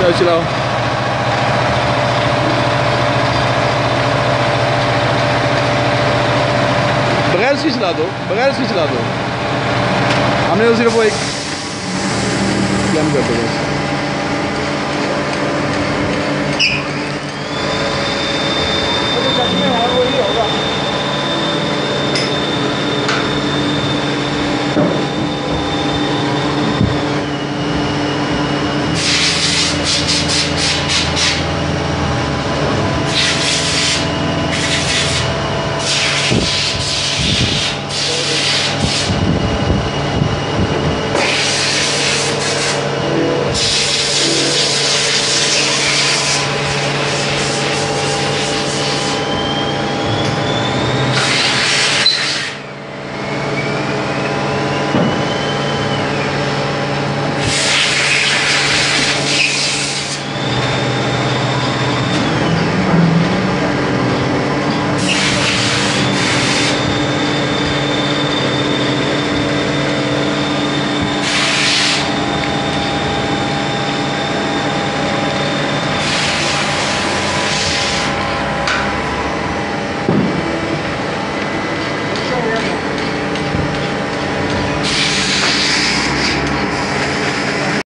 चलाओ। बगैर इसकी चला दो, बगैर इसकी चला दो। हमने तो सिर्फ वो एक प्लान कर दो बस। तो चश्मे है वही होगा।